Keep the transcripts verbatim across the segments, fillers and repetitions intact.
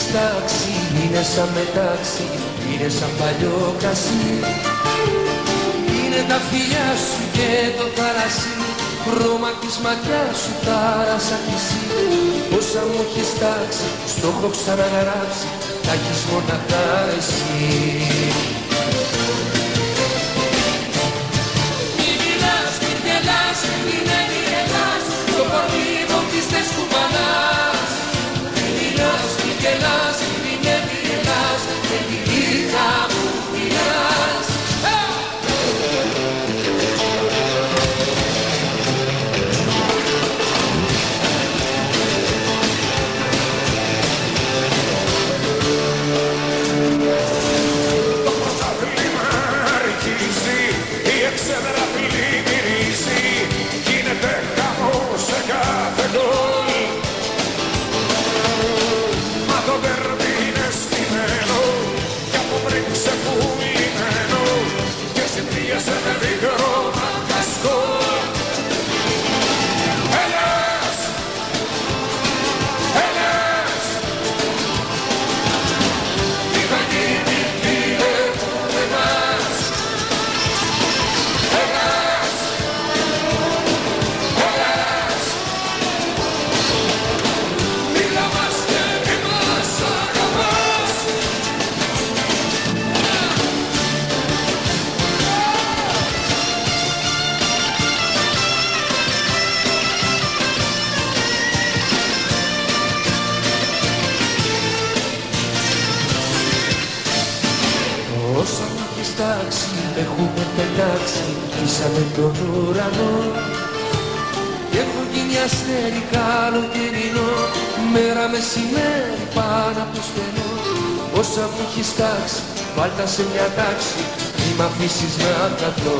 έχεις τάξει, είναι σαν μετάξι, είναι σαν παλιό κρασί. Είναι τα φιλιά σου και το θαλασσί, χρώμα της ματιάς σου τάρασα κι εσύ. Όσα μου έχεις τάξει, στο έχω ξαναγράψει, τα έχεις μοναχά εσύ. Μη μιλάς, μη γελάς, μην γελάς, το κορμίδο της δεν σκουμπαλάς. Μη μιλάς, μη γελάς, μην γελάς, με τη γλύκα μου μιλάς. Όσα μου έχεις τάξει, έχουμε πετάξει ίσα με τον ουρανό. Και έχω γίνει αστέρι καλοκαιρινό, μέρα μεσημέρι πάνω από το στενό. Όσα μου έχεις τάξει, βάλτα σε μια τάξη, μη μ' αφήσεις να καθώ.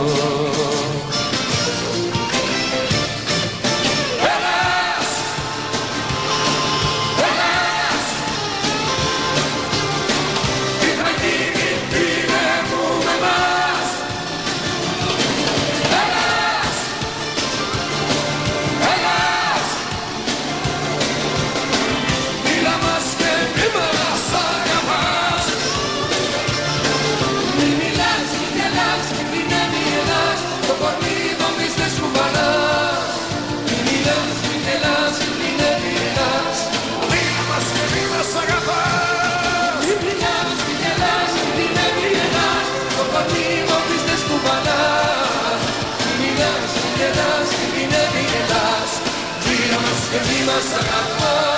Και μη μας αγαπάς.